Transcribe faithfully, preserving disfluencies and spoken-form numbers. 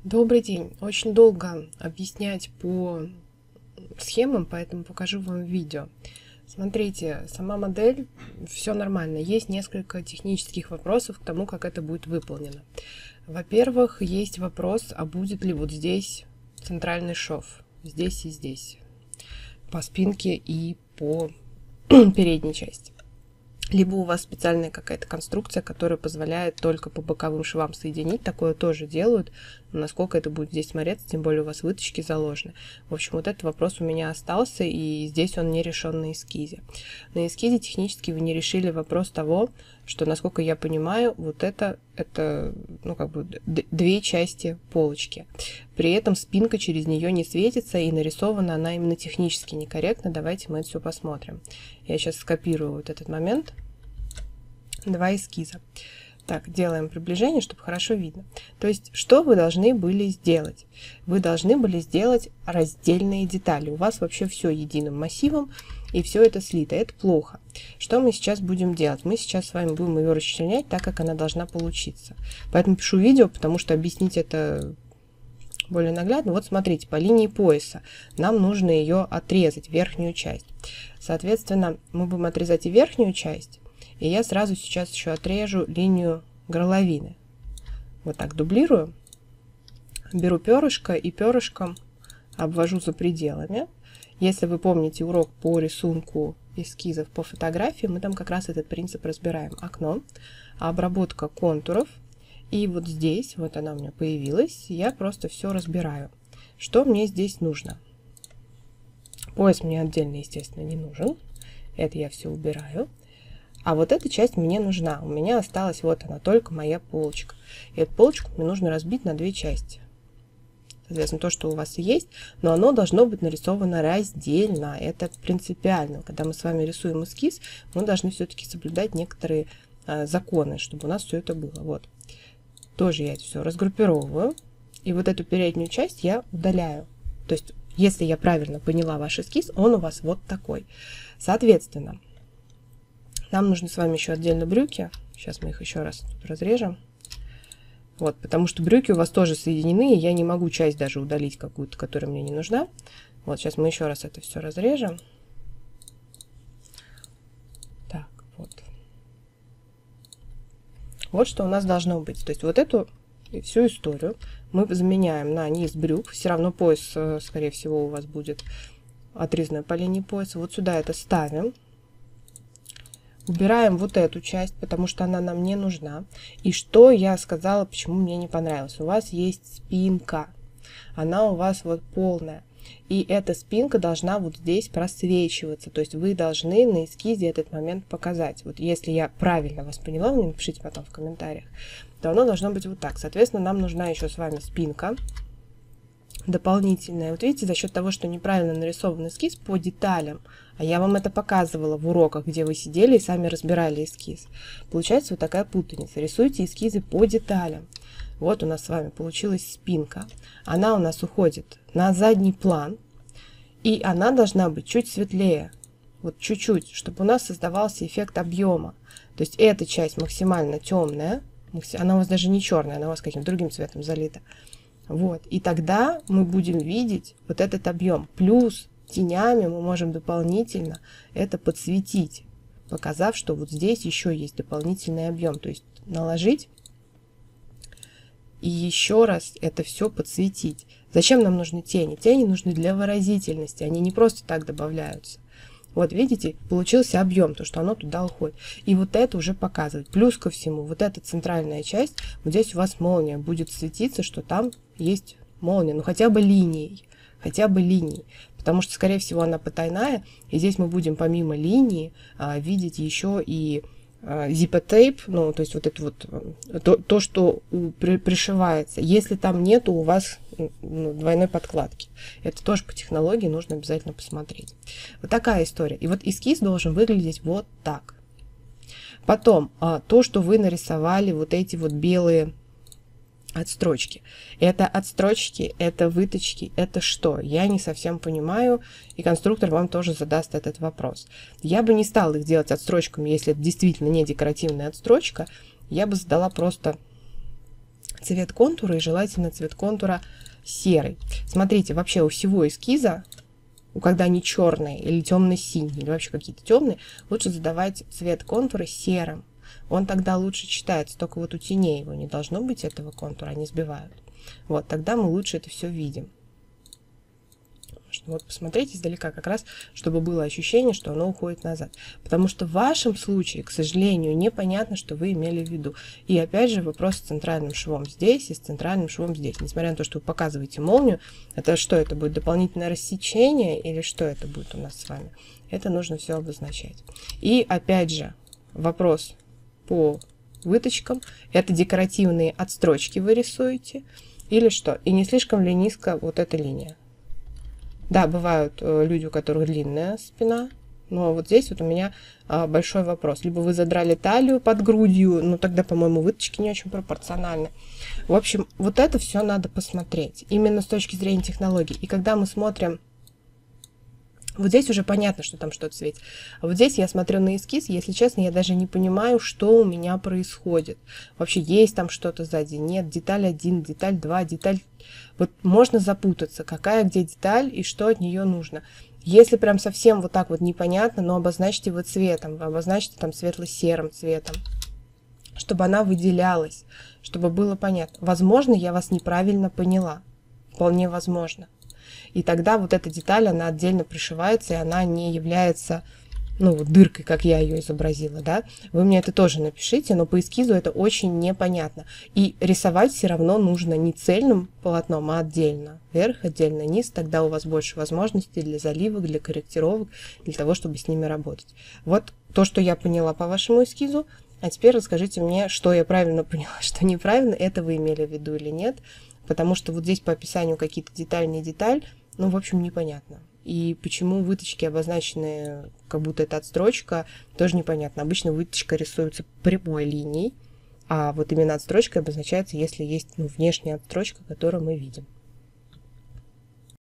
Добрый день. Очень долго объяснять по схемам, поэтому покажу вам видео. Смотрите, сама модель, все нормально. Есть несколько технических вопросов к тому, как это будет выполнено. Во-первых, есть вопрос, а будет ли вот здесь центральный шов, здесь и здесь, по спинке и по передней части. Либо у вас специальная какая-то конструкция, которая позволяет только по боковым швам соединить. Такое тоже делают. Но насколько это будет здесь смотреться, тем более у вас выточки заложены. В общем, вот этот вопрос у меня остался, и здесь он не решен на эскизе. На эскизе технически вы не решили вопрос того, что, насколько я понимаю, вот это, это ну, как бы две части полочки. При этом спинка через нее не светится, и нарисована она именно технически некорректно. Давайте мы это все посмотрим. Я сейчас скопирую вот этот момент. Два эскиза. Так, делаем приближение, чтобы хорошо видно. То есть, что вы должны были сделать? Вы должны были сделать раздельные детали. У вас вообще все единым массивом, и все это слито. Это плохо. Что мы сейчас будем делать? Мы сейчас с вами будем ее расчленять так, как она должна получиться. Поэтому пишу видео, потому что объяснить это более наглядно. Вот смотрите, по линии пояса нам нужно ее отрезать, верхнюю часть. Соответственно, мы будем отрезать и верхнюю часть, и я сразу сейчас еще отрежу линию горловины. Вот так дублирую. Беру перышко и перышком обвожу за пределами. Если вы помните урок по рисунку эскизов по фотографии, мы там как раз этот принцип разбираем. Окно, обработка контуров. И вот здесь, вот она у меня появилась, я просто все разбираю. Что мне здесь нужно? Пояс мне отдельно, естественно, не нужен. Это я все убираю. А вот эта часть мне нужна. У меня осталась вот она, только моя полочка. И эту полочку мне нужно разбить на две части. Соответственно, то, что у вас и есть, но оно должно быть нарисовано раздельно. Это принципиально. Когда мы с вами рисуем эскиз, мы должны все-таки соблюдать некоторые а, законы, чтобы у нас все это было. Вот. Тоже я это все разгруппировываю. И вот эту переднюю часть я удаляю. То есть, если я правильно поняла ваш эскиз, он у вас вот такой. Соответственно, нам нужны с вами еще отдельно брюки. Сейчас мы их еще раз тут разрежем. Вот, потому что брюки у вас тоже соединены, и я не могу часть даже удалить какую-то, которая мне не нужна. Вот, сейчас мы еще раз это все разрежем. Так, вот. Вот что у нас должно быть. То есть вот эту всю историю мы заменяем на низ брюк. Все равно пояс, скорее всего, у вас будет отрезанный по линии пояса. Вот сюда это ставим. Убираем вот эту часть, потому что она нам не нужна. И что я сказала, почему мне не понравилось. У вас есть спинка. Она у вас вот полная. И эта спинка должна вот здесь просвечиваться. То есть вы должны на эскизе этот момент показать. Вот если я правильно вас поняла, вы мне напишите потом в комментариях, то оно должно быть вот так. Соответственно, нам нужна еще с вами спинка дополнительная. Вот видите, за счет того, что неправильно нарисован эскиз по деталям, а я вам это показывала в уроках, где вы сидели и сами разбирали эскиз, получается вот такая путаница. Рисуйте эскизы по деталям. Вот у нас с вами получилась спинка. Она у нас уходит на задний план, и она должна быть чуть светлее. Вот чуть-чуть, чтобы у нас создавался эффект объема. То есть эта часть максимально темная, она у вас даже не черная, она у вас каким-то другим цветом залита. Вот, и тогда мы будем видеть вот этот объем. Плюс тенями мы можем дополнительно это подсветить, показав, что вот здесь еще есть дополнительный объем. То есть наложить и еще раз это все подсветить. Зачем нам нужны тени? Тени нужны для выразительности, они не просто так добавляются. Вот видите, получился объем, то, что оно туда уходит. И вот это уже показывает. Плюс ко всему, вот эта центральная часть, вот здесь у вас молния будет светиться, что там есть молния. Ну хотя бы линией, хотя бы линией. Потому что, скорее всего, она потайная. И здесь мы будем помимо линии а, видеть еще и зипотейп, ну, то есть вот это вот, то, то что при, пришивается. Если там нету у вас ну, двойной подкладки. Это тоже по технологии нужно обязательно посмотреть. Вот такая история. И вот эскиз должен выглядеть вот так. Потом, то, что вы нарисовали, вот эти вот белые отстрочки. Это отстрочки, это выточки, это что? Я не совсем понимаю, и конструктор вам тоже задаст этот вопрос. Я бы не стала их делать отстрочками, если это действительно не декоративная отстрочка. Я бы задала просто цвет контура, и желательно цвет контура серый. Смотрите, вообще у всего эскиза, когда они черные или темно-синие, или вообще какие-то темные, лучше задавать цвет контура серым. Он тогда лучше читается, только вот у теней его не должно быть, этого контура, они сбивают. Вот, тогда мы лучше это все видим. Вот посмотрите издалека как раз, чтобы было ощущение, что оно уходит назад. Потому что в вашем случае, к сожалению, непонятно, что вы имели в виду. И опять же вопрос с центральным швом здесь и с центральным швом здесь. Несмотря на то, что вы показываете молнию, это что, это будет дополнительное рассечение или что это будет у нас с вами? Это нужно все обозначать. И опять же вопрос по выточкам. Это декоративные отстрочки вы рисуете или что? И не слишком ли низко вот эта линия? Да, бывают э, люди, у которых длинная спина, но вот здесь вот у меня э, большой вопрос. Либо вы задрали талию под грудью, ну тогда, по-моему, выточки не очень пропорциональны. В общем, вот это все надо посмотреть, именно с точки зрения технологий. И когда мы смотрим, вот здесь уже понятно, что там что-то светит. А вот здесь я смотрю на эскиз, если честно, я даже не понимаю, что у меня происходит. Вообще есть там что-то сзади, нет, деталь один, деталь два, деталь... Вот можно запутаться, какая где деталь и что от нее нужно. Если прям совсем вот так вот непонятно, но обозначьте его цветом, вы обозначьте там светло-серым цветом, чтобы она выделялась, чтобы было понятно. Возможно, я вас неправильно поняла, вполне возможно. И тогда вот эта деталь, она отдельно пришивается, и она не является, ну, вот дыркой, как я ее изобразила, да. Вы мне это тоже напишите, но по эскизу это очень непонятно. И рисовать все равно нужно не цельным полотном, а отдельно. Вверх, отдельно низ, тогда у вас больше возможностей для заливок, для корректировок, для того, чтобы с ними работать. Вот то, что я поняла по вашему эскизу. А теперь расскажите мне, что я правильно поняла, что неправильно, это вы имели в виду или нет. Потому что вот здесь по описанию какие-то деталь, не деталь, ну, в общем, непонятно. И почему выточки обозначены, как будто это отстрочка, тоже непонятно. Обычно выточка рисуется прямой линией, а вот именно отстрочка обозначается, если есть, ну, внешняя отстрочка, которую мы видим.